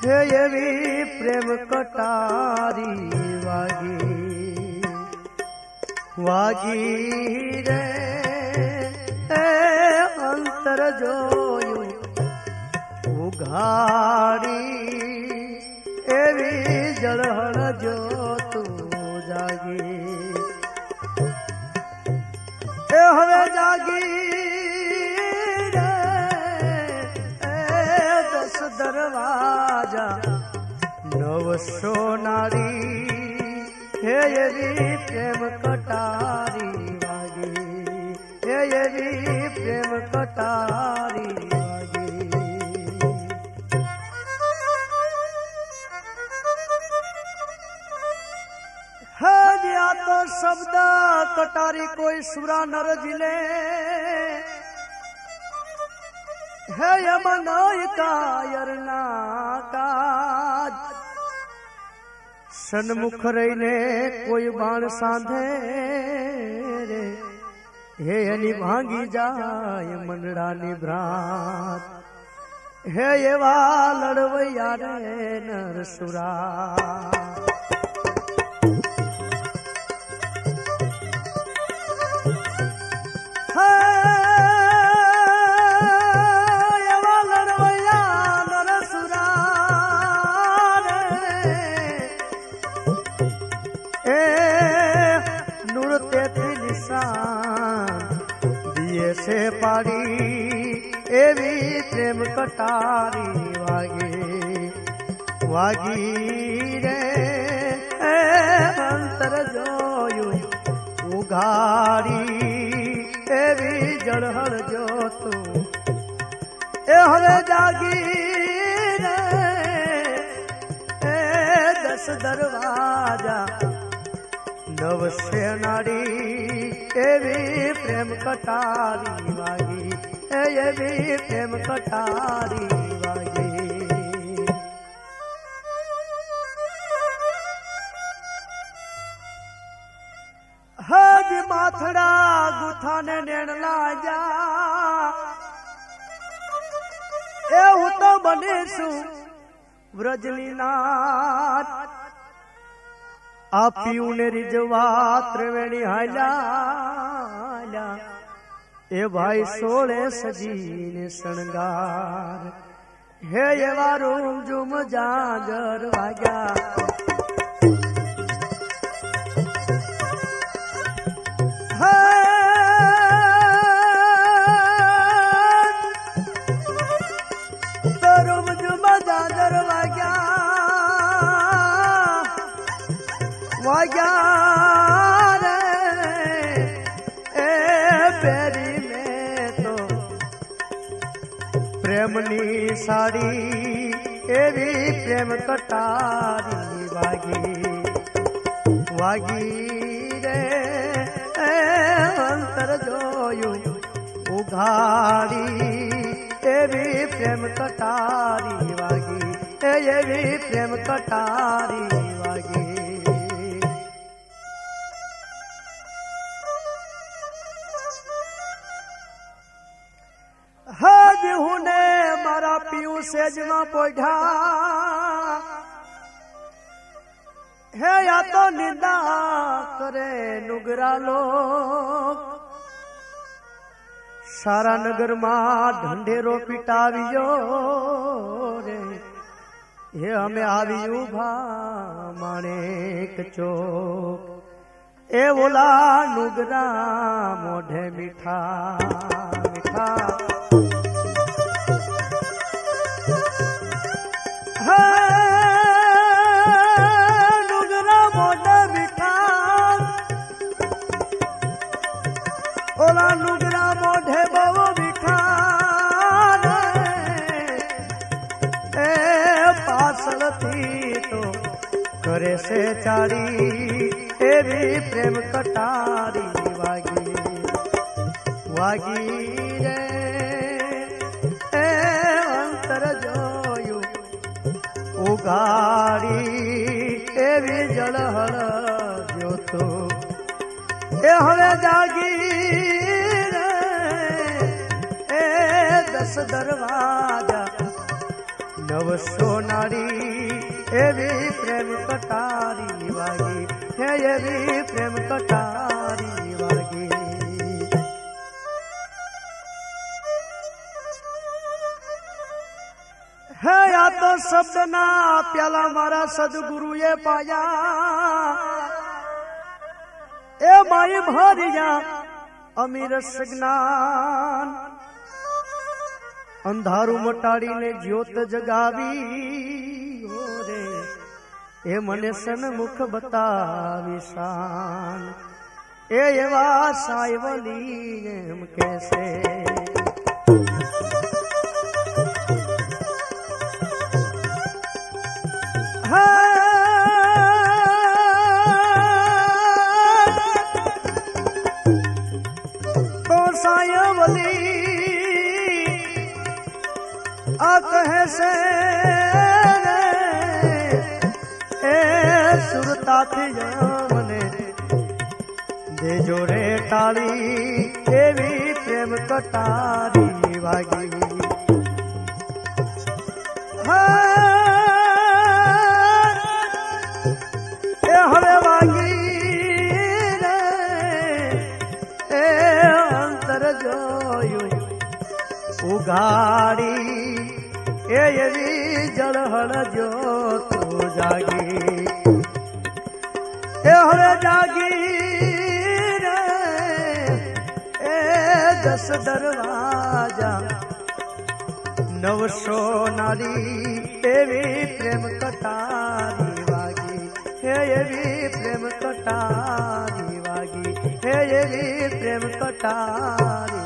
हे एवी प्रेम कटारी वागी वागी रे अंतर जोयु उघाड़ी एवी जड़हण जो तू जागी ए हवे जागी रे दस दरवाजा नव सोनारी हे एवी प्रेम कटारी वागी हे एवी प्रेम कटारी तो शब्द कटारी कोई सुरा नर जिले है यमनोय कायरना काज सन्मुख रहीने कोई बाण सांधे रे हे एनी भांगी जाय मनडानी भ्रात हे एवा लड़वैया रे नरसुरा से पारी एवी प्रेम कटारी वागी वागी रे अंतर जोयु उघाड़ी एवी जड़हड़ जो तू ए हवे जागी रे दस दरवाजा नव सेनारी एवी प्रेम कटारी वागी एवी प्रेम कटारी वागी हज माथड़ा गुथाने नेण लाजा एवं तो बनेशु व्रजली नाथ आपी उने रिजवा त्रिवेणी हाल्या ए भाई सोले सजीने शृंगार हे एवा रूम जुम जागर वाग्या तो रूम जुम जागर वाग्या वाग्या रे ए पेरी में तो प्रेमनी साड़ी एवी प्रेम कटारी वागी वागी रे अंतर जोयु उघाड़ी एवी प्रेम कटारी वागी एवी प्रेम कटारी वागी हज हुने मारा पीऊ सेजमा पोढ़ा है या तो निंदा करे नुगरा लोग सारा नगर मां ढंढेरो पिटावियो रे हे हमें आवियो भा माणेक चौक ए बोला नुगरा मोढ़े मीठा मीठा नुगरा मोढ़े मीठा ओला नुगरा मोढ़े बो मीठा ए पासल थी तो करे से चारी एवी प्रेम कटारी वागी वागी रे अंतर जोयु उगाड़ी एवी जड़हड़ जो तो ए हवे जागी रे दस दरवाजा નવસો નારી એવી પ્રેમ કટારી વાગી, હે એવી પ્રેમ કટારી વાગી. હે આ તો શબ્દના પ્યાલા મારા સદગુરુએ પાયા, એ માય ભરિયા અમીર જ્ઞાન. અંધારું મટાડીને જ્યોત જગાવી રે, એ મને સન્મુખ બતાવી શાન. એ એવા સાયવલી એમ કેસે, તો સાયવલી આ કહે છે એ સુરતાથી મને દેજો રે ટાળી, એવી પ્રેમ કટારી વાગી. એ હવે વાગી રે, એ અંતર જોયું ઉઘાડી, એ એવી જળહળ જ્યોત જાગી. એ હવે જાગી રે, એ 10 દરવાજા નવસો નારી એવી પ્રેમ કટારી વાગી, હે એવી પ્રેમ કટારી વાગી, હે એવી પ્રેમ કટારી